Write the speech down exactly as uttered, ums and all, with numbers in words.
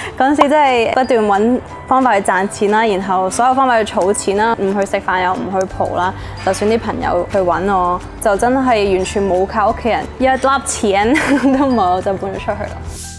嗰陣時真係不斷揾方法去賺錢啦，然後所有方法去儲錢啦，唔去食飯又唔去蒲啦，就算啲朋友去揾我，就真係完全冇靠屋企人一粒錢都冇，就搬咗出去啦。